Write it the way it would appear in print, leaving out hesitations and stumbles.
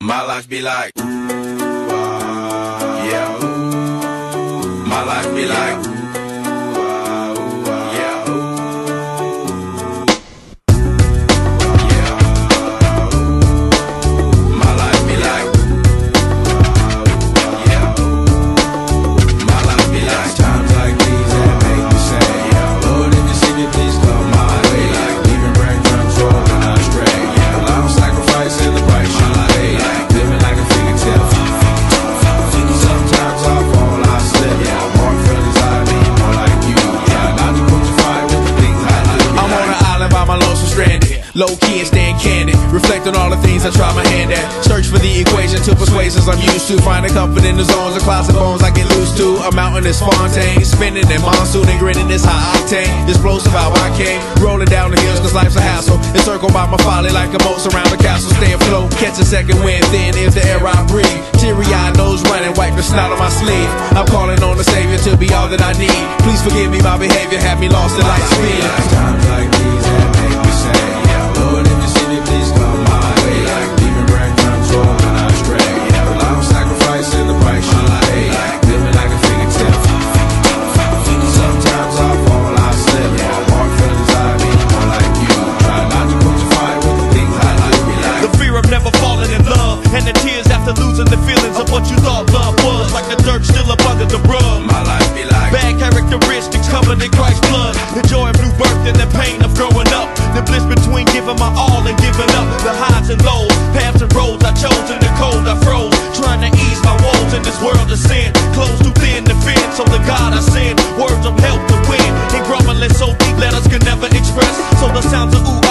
My life be like, ooh, yeah, ooh. My life be like, ooh, yeah, ooh. Yeah, ooh. My life be like, yeah, ooh. My life be like, times like these that make me say, yeah, Lord, if you see me, please come my way. Like leaving breadcrumbs rolling astray. Yeah, a lot of sacrifice in the price you pay. Living like a fairy tale. Sometimes I fall, I slip. Yeah, more feelings I need, more like you. Yeah, not to put your fire with the things I do. I'm on an island by my lonesome stranded. Low key and staying candid. Reflect on all the things I try my hand at. Search for the equation to persuasions I'm used to. Finding comfort in the zones of closet bones I get loose to. A mountain is Fontaine. Spinning in monsoon and grinning is high octane. Explosive how I came. Rolling down the hills cause life's a hassle. Encircled by my folly like a moat around the castle. Stay afloat. Catch a second wind thin is the air I breathe. Teary-eyed nose running. Wipe the snot on my sleeve. I'm calling on the Savior to be all that I need. Please forgive me my behavior. Had me lost in light speed. Times like these that make me say, yeah, Lord, if you see me, please come my way. Like leaving breadcrumbs rolling astray. Yeah, a lot of sacrifice in the price you pay. Like living like a fairy tale. Sometimes I fall, I slip. Yeah, more feelings I need, more like you. Try not to put your fire with the things I like. The fear of never falling in love, and the tears after losing the feelings of what you thought love was. Like the dirt still up under the rug. My life be like bad characteristics covered in Christ's blood. The joy of new birth and the pain of growing up. The bliss between giving my all and giving up. The highs and lows, paths and roads I chose. In the cold I froze, trying to ease my woes in this world of sin. Clothes too thin to fit, so the God I send words of help to win. And grumbling so deep letters can never express. So the sounds of ooh